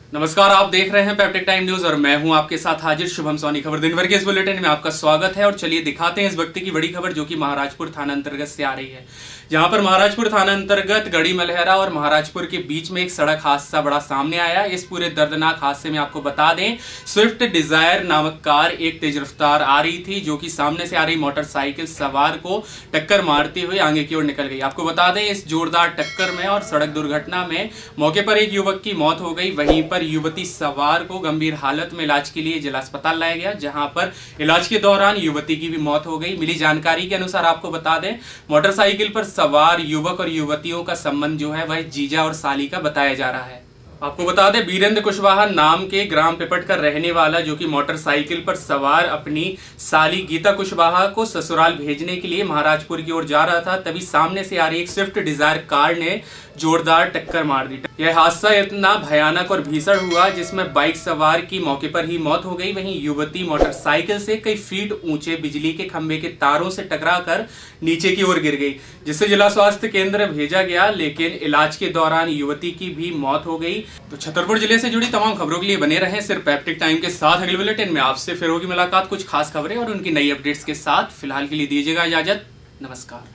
नमस्कार, आप देख रहे हैं पेप्टिक टाइम न्यूज और मैं हूं आपके साथ हाजिर शुभम सोनी। खबर दिन भर के इस बुलेटिन में आपका स्वागत है और चलिए दिखाते हैं इस वक्त की बड़ी खबर जो कि महाराजपुर थाना अंतर्गत से आ रही है। जहां पर महाराजपुर थाना अंतर्गत गढ़ी मलहरा और महाराजपुर के बीच में एक सड़क हादसा बड़ा सामने आया। इस पूरे दर्दनाक हादसे में आपको बता दें, स्विफ्ट डिजायर नामक कार एक तेज रफ्तार आ रही थी जो कि सामने से आ रही मोटरसाइकिल सवार को टक्कर मारते हुए आगे की ओर निकल गई। आपको बता दें, इस जोरदार टक्कर में और सड़क दुर्घटना में मौके पर एक युवक की मौत हो गई। वहीं पर युवती सवार को गंभीर हालत में इलाज के लिए जिला अस्पताल लाया गया, जहां पर इलाज के दौरान युवती की भी मौत हो गई। मिली जानकारी के अनुसार आपको बता दें, मोटरसाइकिल पर सवार युवक और युवतियों का संबंध जो है वह जीजा और साली का बताया जा रहा है। आपको बता दें, वीरेंद्र कुशवाहा नाम के ग्राम पिपट का रहने वाला जो कि मोटरसाइकिल पर सवार अपनी साली गीता कुशवाहा को ससुराल भेजने के लिए महाराजपुर की ओर जा रहा था, तभी सामने से आ रही एक स्विफ्ट डिजायर कार ने जोरदार टक्कर मार दी। यह हादसा इतना भयानक और भीषण हुआ जिसमें बाइक सवार की मौके पर ही मौत हो गई। वहीं युवती मोटरसाइकिल से कई फीट ऊंचे बिजली के खंभे के तारों से टकराकर नीचे की ओर गिर गई, जिससे जिला स्वास्थ्य केंद्र भेजा गया, लेकिन इलाज के दौरान युवती की भी मौत हो गई। तो छतरपुर जिले से जुड़ी तमाम खबरों के लिए बने रहें सिर्फ पेप्टिक टाइम के साथ। अगले बुलेटिन में आपसे फिर होगी मुलाकात कुछ खास खबरें और उनकी नई अपडेट्स के साथ। फिलहाल के लिए दीजिएगा इजाजत, नमस्कार।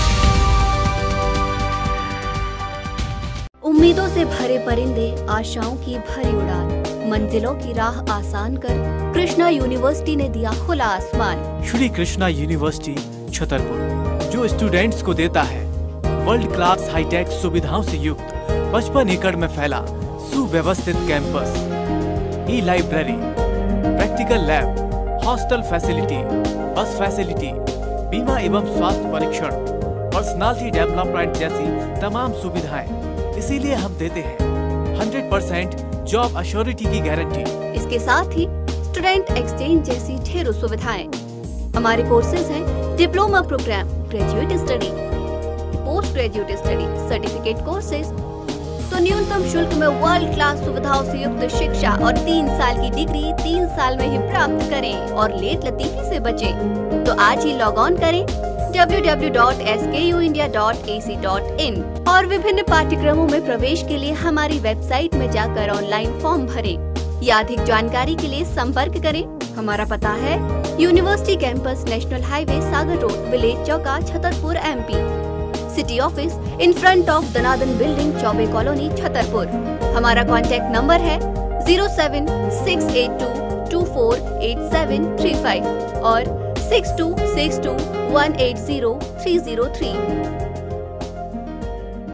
उम्मीदों से भरे परिंदे, आशाओं की भरी उड़ान, मंजिलों की राह आसान कर कृष्णा यूनिवर्सिटी ने दिया खुला आसमान। श्री कृष्णा यूनिवर्सिटी छतरपुर जो स्टूडेंट्स को देता है वर्ल्ड क्लास हाईटेक सुविधाओं से युक्त 55 एकड़ में फैला सुव्यवस्थित campus, e library, practical lab, hostel facility, bus facility, बीमा एवं स्वास्थ्य परीक्षण, पर्सनालिटी डेवलपमेंट जैसी तमाम सुविधाएं। इसीलिए हम देते हैं 100% जॉब अश्योरिटी की गारंटी। इसके साथ ही स्टूडेंट एक्सचेंज जैसी ढेरों सुविधाएं। हमारे कोर्सेज हैं diploma programme, graduate study, post graduate study, certificate courses. तो न्यूनतम शुल्क में वर्ल्ड क्लास सुविधाओं से युक्त शिक्षा और 3 साल की डिग्री 3 साल में ही प्राप्त करें और लेट लतीफी से बचें। तो आज ही लॉग ऑन करें www.skuindia.ac.in और विभिन्न पाठ्यक्रमों में प्रवेश के लिए हमारी वेबसाइट में जाकर ऑनलाइन फॉर्म भरें या अधिक जानकारी के लिए संपर्क करें। हमारा पता है university campus, national highway, Sagar road, village Chauka, Chhatarpur, MP। City office in front of Danadan building, Choubey colony, Chhatarpur. हमारा कॉन्टैक्ट नंबर है 07682248735 और 6262180303।